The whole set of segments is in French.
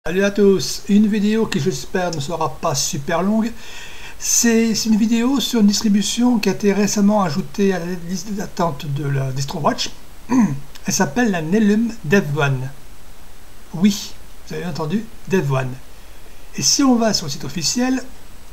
Salut à tous, une vidéo qui j'espère ne sera pas super longue. C'est une vidéo sur une distribution qui a été récemment ajoutée à la liste d'attente de la DistroWatch. Elle s'appelle la Nelum Dev1. Oui, vous avez entendu, Dev1. Et si on va sur le site officiel,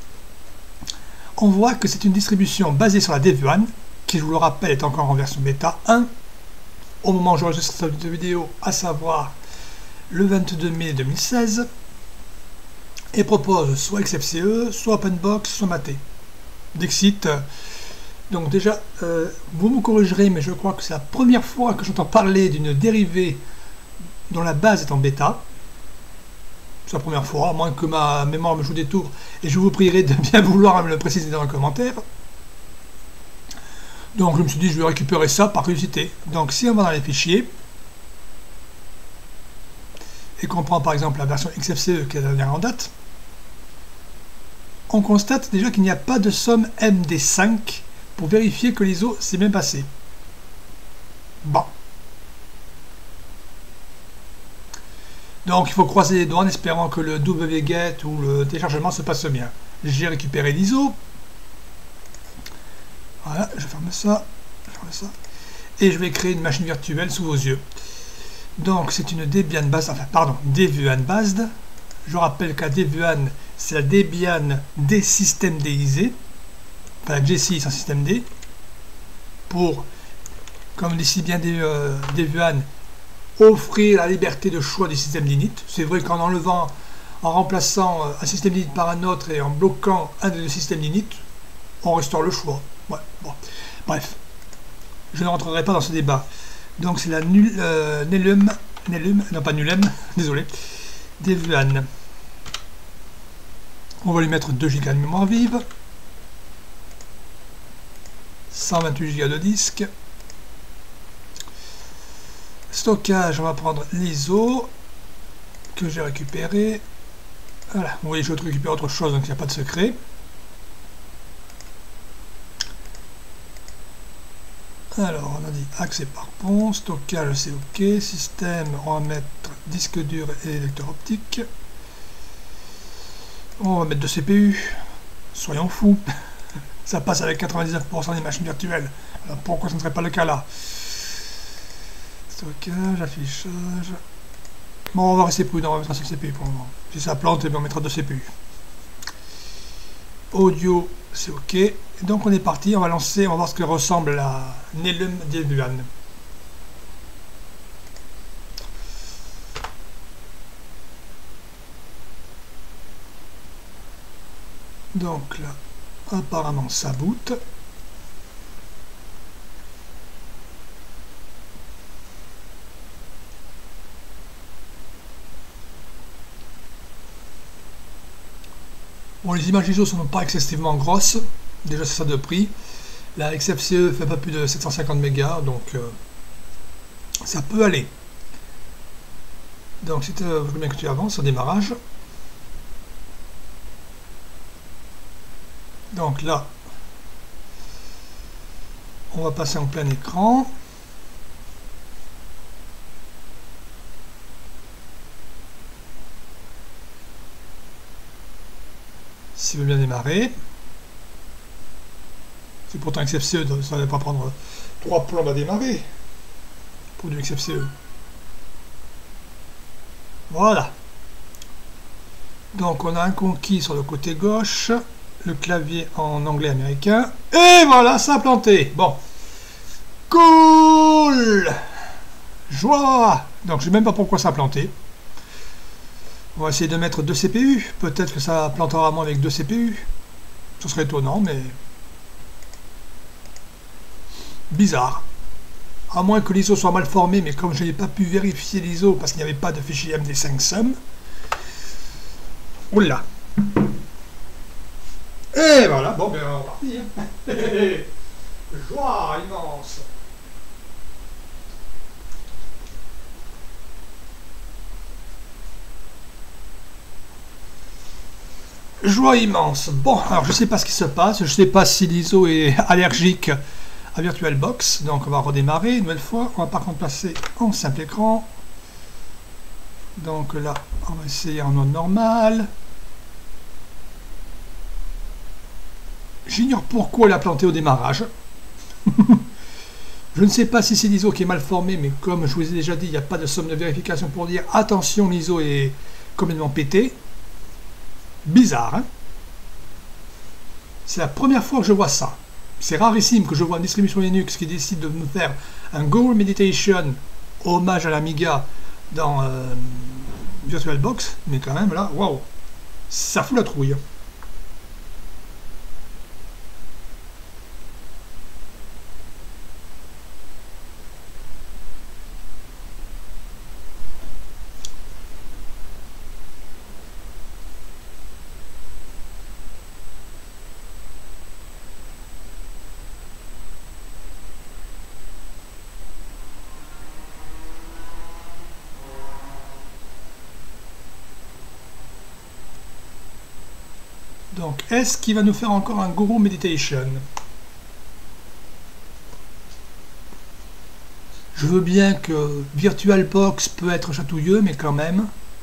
on voit que c'est une distribution basée sur la Dev1, qui je vous le rappelle est encore en version bêta 1, au moment où j'enregistre cette vidéo, à savoir le 22 mai 2016, et propose soit XFCE, soit OpenBox, soit Mate. Dixit. Donc déjà, vous me corrigerez, mais je crois que c'est la première fois que j'entends parler d'une dérivée dont la base est en bêta. C'est la première fois, à moins que ma mémoire me joue des tours, et je vous prierai de bien vouloir me le préciser dans les commentaires. Donc je me suis dit, je vais récupérer ça par curiosité. Donc si on va dans les fichiers, et qu'on prend par exemple la version XFCE qui est la dernière en date, on constate déjà qu'il n'y a pas de somme MD5 pour vérifier que l'ISO s'est bien passé. Bon. Donc il faut croiser les doigts en espérant que le wget ou le téléchargement se passe bien. J'ai récupéré l'ISO. Voilà, je ferme ça. Et je vais créer une machine virtuelle sous vos yeux. Donc c'est une Debian based, enfin pardon, Devuan based. Je rappelle qu'à Devuan, c'est la Debian D-systemdisée, enfin J6 en système D, pour, comme dit si bien Devuan, offrir la liberté de choix du système d'init. C'est vrai qu'en enlevant, en remplaçant un système d'init par un autre et en bloquant un des deux systèmes d'init, on restaure le choix. Ouais, bon. Bref, je ne rentrerai pas dans ce débat. Donc c'est la Nelum, non pas Nulem, désolé, Devuan. On va lui mettre 2 Go de mémoire vive, 128 Go de disque. Stockage, on va prendre l'ISO que j'ai récupéré. Voilà, vous voyez, je vais récupérer autre chose, donc il n'y a pas de secret. Alors, on a dit accès par pont, stockage c'est OK, système, on va mettre disque dur et lecteur optique. On va mettre de CPU, soyons fous, ça passe avec 99% des machines virtuelles, alors pourquoi ce ne serait pas le cas là? Stockage, affichage. Bon, on va rester prudent, on va mettre un seul CPU pour le moment. Si ça plante, on mettra 2 CPU. Audio, c'est OK. Et donc on est parti, on va lancer, on va voir ce que ressemble la Nelum Devuan. Donc là, apparemment ça boot. Bon, les images ISO ne sont pas excessivement grosses, déjà c'est ça de prix. La XFCE fait pas plus de 750 mégas, donc ça peut aller. Donc je veux bien que tu avances au démarrage. Donc là, on va passer en plein écran. S'il veut bien démarrer. C'est pourtant XFCE, ça ne va pas prendre 3 plombes à démarrer pour du XFCE. Voilà. Donc on a un conquis sur le côté gauche, le clavier en anglais américain, et voilà, ça a planté. Bon. Cool. Joie. Donc je ne sais même pas pourquoi ça a planté. On va essayer de mettre 2 CPU. Peut-être que ça plantera moins avec 2 CPU. Ce serait étonnant, mais bizarre. À moins que l'ISO soit mal formé, mais comme je n'ai pas pu vérifier l'ISO parce qu'il n'y avait pas de fichier MD5 sum. Oula. Et voilà, bon ben on va partir. Joie immense. Joie immense. Bon, alors je sais pas ce qui se passe, je sais pas si l'ISO est allergique à VirtualBox, donc on va redémarrer une nouvelle fois. On va par contre passer en simple écran. Donc là, on va essayer en mode normal. J'ignore pourquoi elle a planté au démarrage. Je ne sais pas si c'est l'ISO qui est mal formé, mais comme je vous ai déjà dit, il n'y a pas de somme de vérification pour dire attention, l'ISO est complètement pété. Bizarre, hein? C'est la première fois que je vois ça. C'est rarissime que je vois une distribution Linux qui décide de me faire un Go Meditation hommage à l'Amiga dans VirtualBox, mais quand même là, waouh, ça fout la trouille. Donc, est-ce qu'il va nous faire encore un Guru Meditation? Je veux bien que VirtualBox peut être chatouilleux, mais quand même.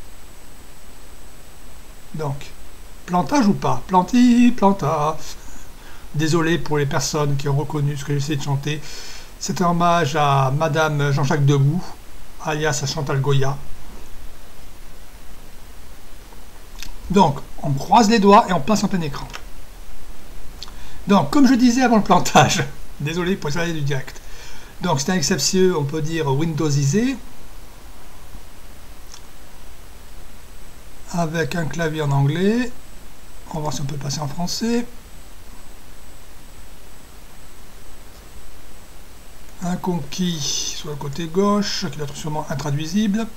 Donc, plantage ou pas? Planti, planta. Désolé pour les personnes qui ont reconnu ce que j'essaie de chanter. C'est un hommage à Madame Jean-Jacques Debout, alias à Chantal Goya. Donc, on croise les doigts et on passe en plein écran. Donc, comme je disais avant le plantage, désolé pour les du direct. Donc, c'est un XFCE, on peut dire Windowsisé, avec un clavier en anglais. On va voir si on peut passer en français. Un conquis sur le côté gauche, qui doit être sûrement intraduisible.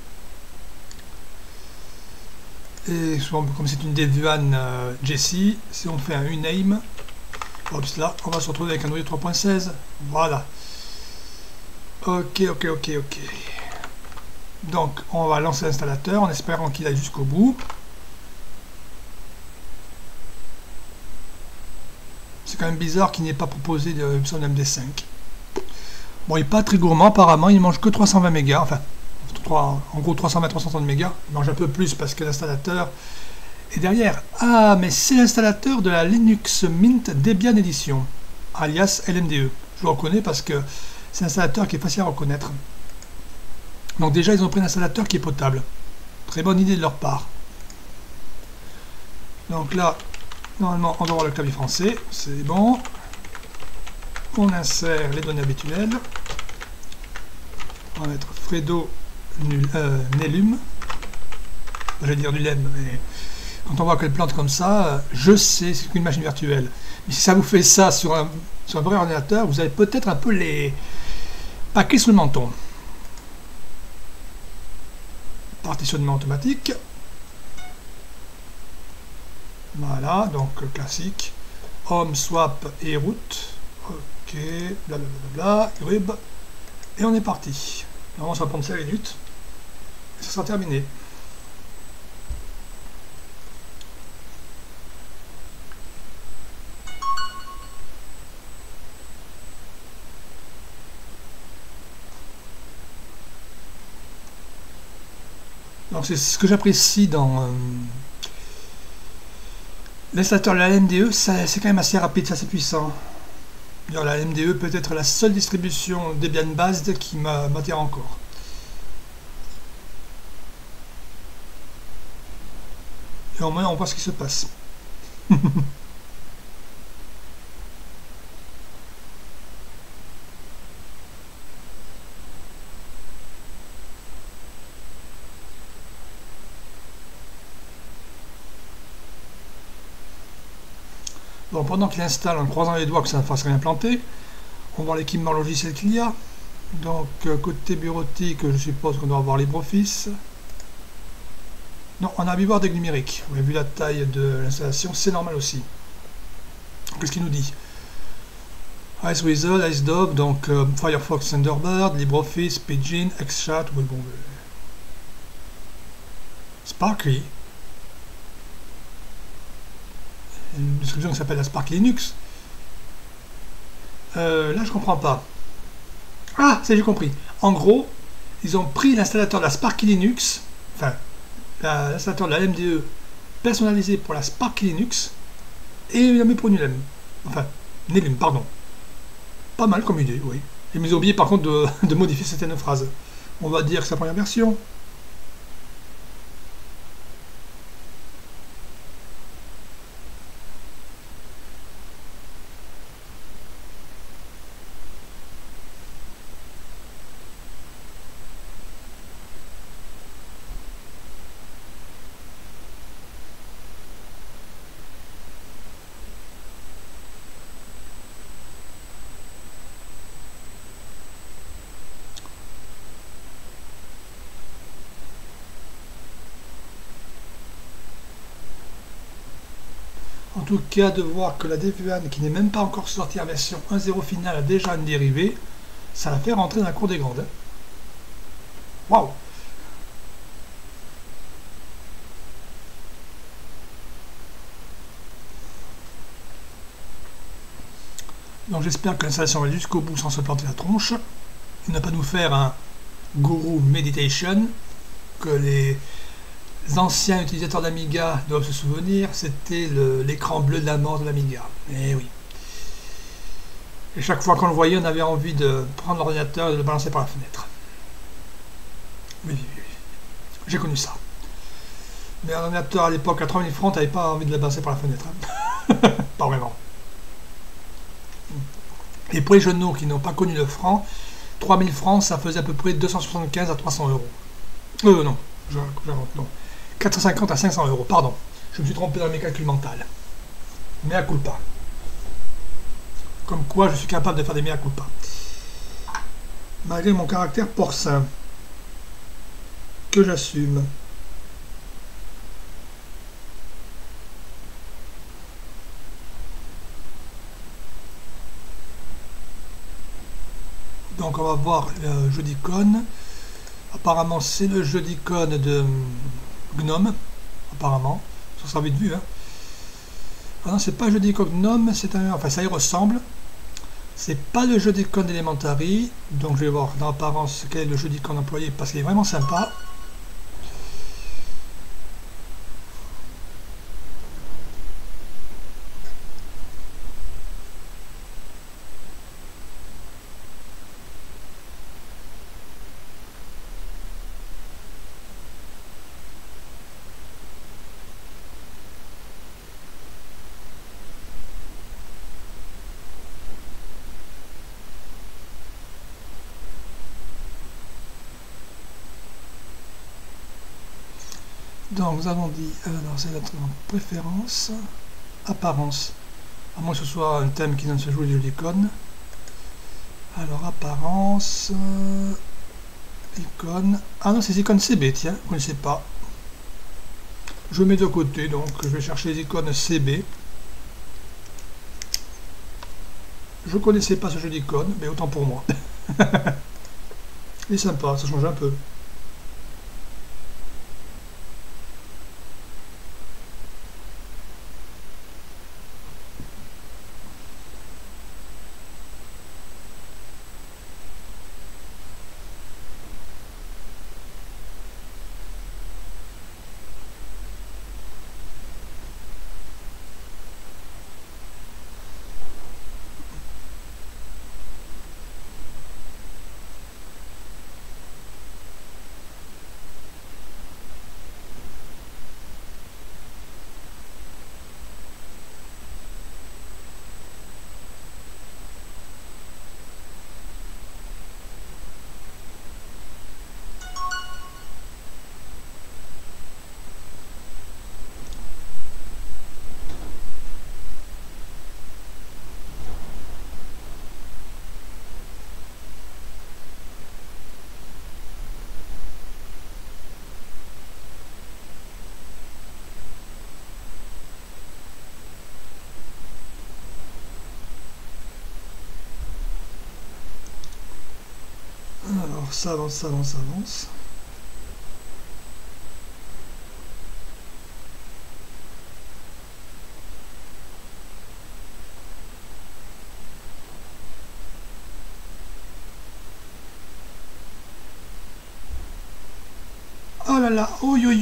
Et comme c'est une Devuan Jessie, si on fait un uname, hop là, on va se retrouver avec un noyau 3.16. Voilà. Ok. Donc, on va lancer l'installateur en espérant qu'il aille jusqu'au bout. C'est quand même bizarre qu'il n'ait pas proposé de MD5. Bon, il n'est pas très gourmand apparemment, il mange que 320 mégas, enfin, en gros 320-330 mégas. Il mange un peu plus parce que l'installateur est derrière. Ah, mais c'est l'installateur de la Linux Mint Debian Edition, alias LMDE. Je le reconnais parce que c'est un installateur qui est facile à reconnaître. Donc déjà, ils ont pris un installateur qui est potable. Très bonne idée de leur part. Donc là, normalement, on doit avoir le clavier français. C'est bon. On insère les données habituelles. On va mettre Fredo Nelum. J'allais dire du lem, mais quand on voit qu'elle plante comme ça, je sais, c'est qu'une machine virtuelle. Mais si ça vous fait ça sur un vrai ordinateur, vous avez peut-être un peu les paquets sous le menton. Partitionnement automatique. Voilà, donc classique. Home, swap et route. Ok, blablabla, grub. Et on est parti. Normalement, ça va prendre 5 minutes. Et ça sera terminé. Donc c'est ce que j'apprécie dans l'installateur de la LMDE, c'est quand même assez rapide, c'est assez puissant. La LMDE peut être la seule distribution Debian based qui m'attire encore. Et au moins on voit ce qui se passe. Bon, pendant qu'il installe en croisant les doigts que ça ne fasse rien planter, on va voir l'équipement logiciel qu'il y a. Donc, côté bureautique, je suppose qu'on doit avoir LibreOffice. Non, on a Vivard des numériques. Vous avez vu la taille de l'installation, c'est normal aussi. Qu'est-ce qu'il nous dit? IceWizard, IceDog, donc Firefox Thunderbird, LibreOffice, Pidgin, XChat, oui, bon, Sparky. Une distribution qui s'appelle la Spark Linux. Là, je comprends pas. Ah, ça j'ai compris. En gros, ils ont pris l'installateur de la Spark Linux, enfin, l'installateur de la LMDE personnalisé pour la Spark Linux et la pour Nilem. Enfin, Nilem, pardon. Pas mal comme idée, oui. Et ils ont oublié par contre de modifier certaines phrases. On va dire que c'est la première version. En tout cas, de voir que la Devuan, qui n'est même pas encore sortie en version 1.0 finale, a déjà une dérivée, ça la fait rentrer dans la cour des grandes. Waouh! Donc j'espère que l'installation va jusqu'au bout sans se planter la tronche. Il ne va pas nous faire un Guru Meditation, que les anciens utilisateurs d'Amiga doivent se souvenir, c'était l'écran bleu de la mort de l'Amiga. Et oui. Et chaque fois qu'on le voyait, on avait envie de prendre l'ordinateur et de le balancer par la fenêtre. Oui, oui, oui. J'ai connu ça. Mais un ordinateur à l'époque à 3000 francs, t'avais pas envie de le balancer par la fenêtre. Hein. Pas vraiment. Et pour les jeunes qui n'ont pas connu le franc, 3000 francs, ça faisait à peu près 275 à 300 euros. Non, j'invente, non. 450 à 500 euros, pardon. Je me suis trompé dans mes calculs mentaux. Mea culpa. Comme quoi, je suis capable de faire des mea culpa. Malgré mon caractère porcin. Que j'assume. Donc on va voir le jeu d'icônes. Apparemment c'est le jeu d'icônes de Gnome. Apparemment. Ça sera vite vu. Hein. Ah non, c'est pas le jeu d'icônes Gnome, c'est un. Enfin ça y ressemble. C'est pas le jeu d'icônes d'Elementary. Donc je vais voir dans l'apparence quel est le jeu d'icônes employé parce qu'il est vraiment sympa. Donc nous avons dit, c'est notre préférence, apparence, à moins que ce soit un thème qui vient de se jouer les jeux d'icônes. Alors apparence, icône, ah non c'est les icônes CB, tiens, vous ne connaissez pas. Je mets de côté, donc je vais chercher les icônes CB. Je ne connaissais pas ce jeu d'icônes, mais autant pour moi. Il est sympa, ça change un peu. Alors ça avance, ça avance, ça avance. Ah là mal là.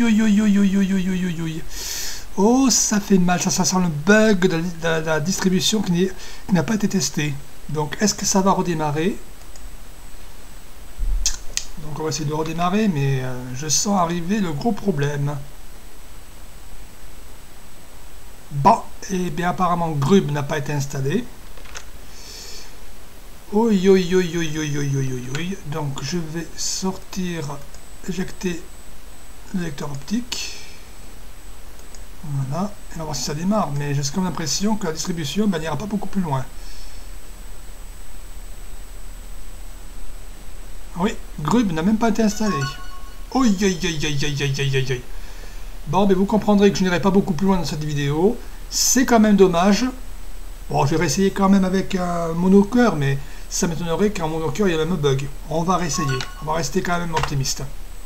Oh, ça fait mal. Ça sent le bug de la distribution qui n'a pas été testé. Donc, est-ce que ça va redémarrer? Donc, on va essayer de redémarrer, mais je sens arriver le gros problème. Bon, et bien apparemment, Grub n'a pas été installé. Donc, je vais sortir, éjecter le lecteur optique. Voilà, et on va voir si ça démarre, mais j'ai comme l'impression que la distribution n'ira pas beaucoup plus loin. Oui, Grub n'a même pas été installé. Bon, mais vous comprendrez que je n'irai pas beaucoup plus loin dans cette vidéo. C'est quand même dommage. Bon, je vais réessayer quand même avec un monocœur, mais ça m'étonnerait qu'en monocœur il y ait le même bug. On va réessayer. On va rester quand même optimiste.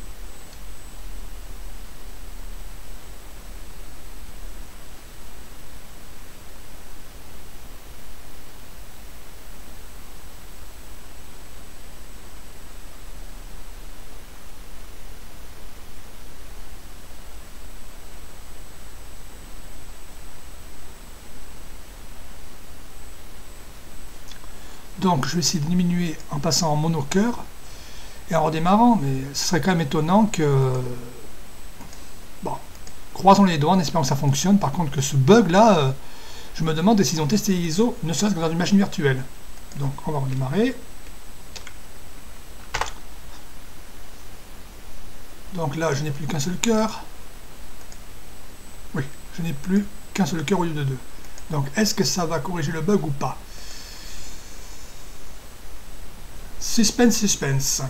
Donc je vais essayer de diminuer en passant en monocœur et en redémarrant, mais ce serait quand même étonnant que... Bon, croisons les doigts en espérant que ça fonctionne. Par contre que ce bug là, je me demande s'ils ont testé l'ISO, ne serait-ce que dans une machine virtuelle. Donc on va redémarrer. Donc là je n'ai plus qu'un seul cœur. Oui, je n'ai plus qu'un seul cœur au lieu de deux. Donc est-ce que ça va corriger le bug ou pas? Suspense, suspense.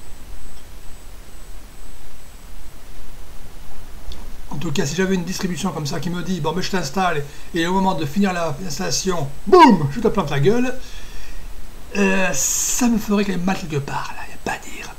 En tout cas, si j'avais une distribution comme ça qui me dit, bon, mais je t'installe, et au moment de finir l'installation, boum, je te plante la gueule, ça me ferait quand même mal quelque part, là, il n'y a pas à dire.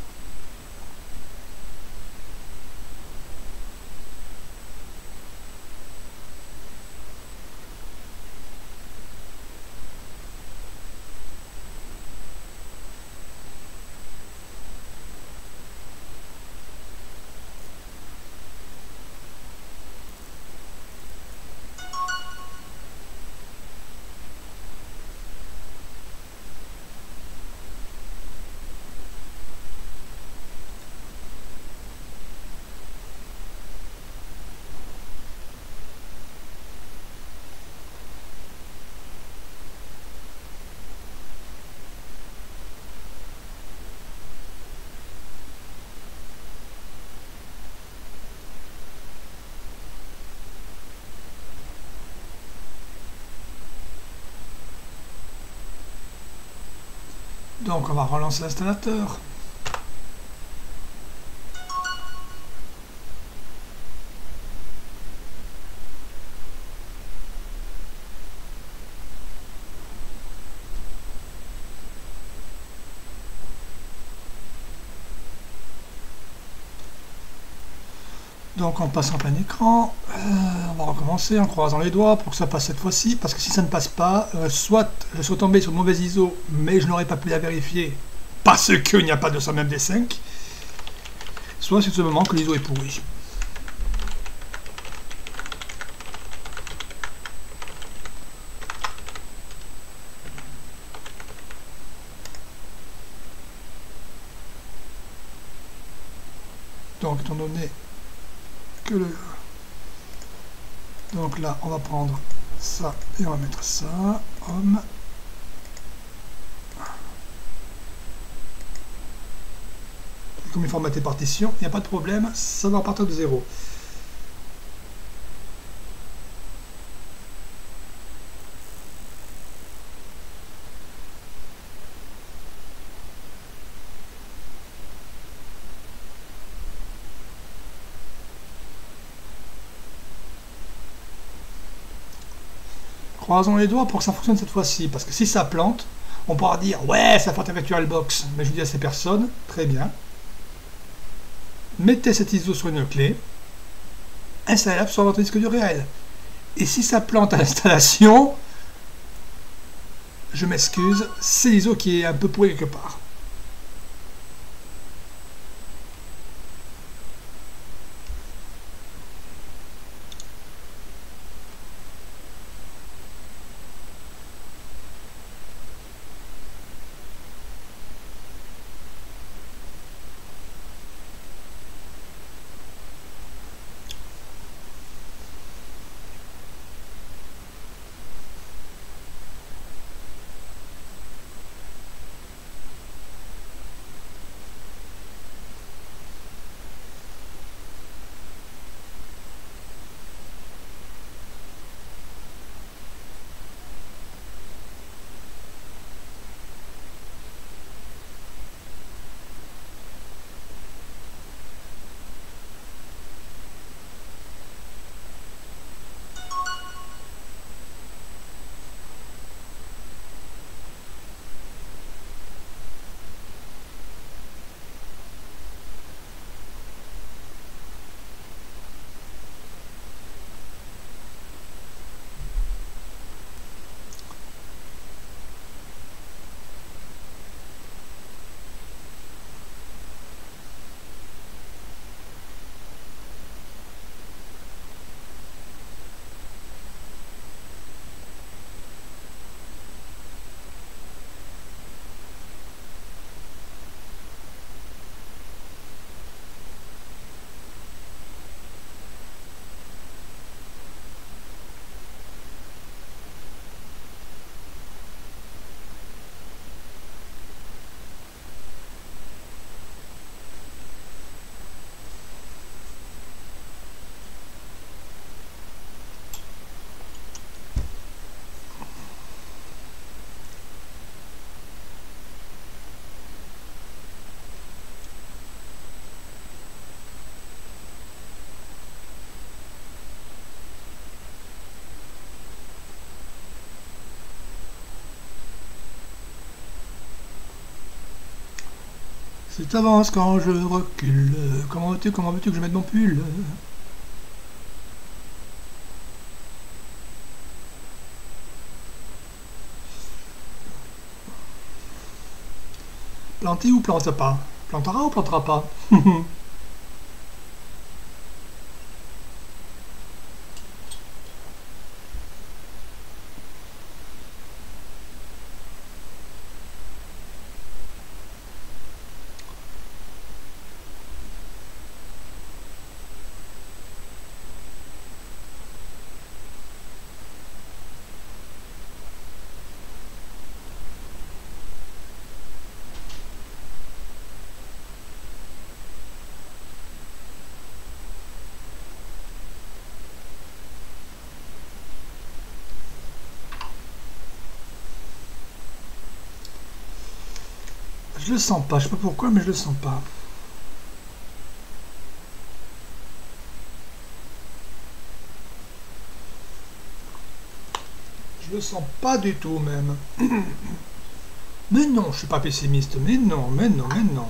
Donc on va relancer l'installateur. Donc on passe en plein écran, on va recommencer en croisant les doigts pour que ça passe cette fois-ci, parce que si ça ne passe pas, soit je suis tombé sur une mauvaise ISO, mais je n'aurais pas pu la vérifier parce qu'il n'y a pas de 200 MD5, soit c'est ce moment que l'ISO est pourri. Donc étant donné que donc là on va prendre ça et on va mettre ça, homme. Comme il formaté partition, il n'y a pas de problème, ça va partir de zéro. Croisons les doigts pour que ça fonctionne cette fois-ci, parce que si ça plante, on pourra dire ouais, ça fait un VirtualBox, mais je dis à ces personnes, très bien, mettez cette ISO sur une clé, installez-la sur votre disque dur réel. Et si ça plante à l'installation, je m'excuse, c'est l'ISO qui est un peu pourri quelque part. Si t'avances quand je recule, comment veux-tu que je mette mon pull? Planter ou plante pas? Plantera ou plantera pas? Je le sens pas, je sais pas pourquoi, mais je le sens pas. Je le sens pas du tout même. Mais non, je suis pas pessimiste, mais non, mais non, mais non.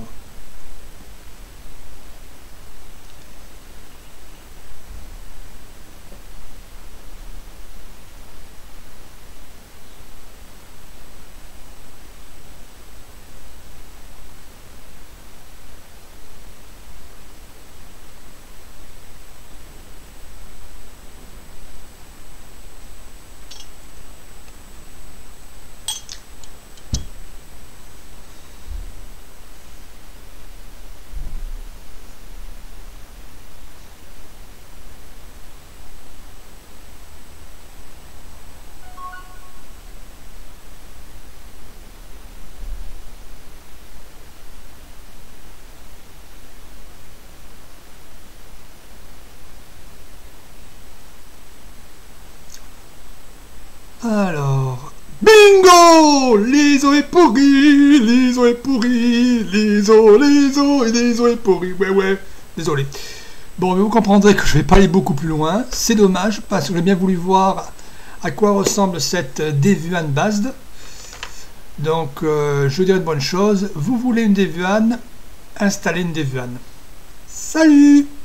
Alors, bingo! L'ISO est pourri, l'ISO est pourri, l'ISO est pourri, ouais, désolé. Bon, mais vous comprendrez que je vais pas aller beaucoup plus loin, c'est dommage, parce que j'ai bien voulu voir à quoi ressemble cette Devuan Based. Donc, je dirais de bonnes choses, vous voulez une Devuan, installez une Devuan. Salut!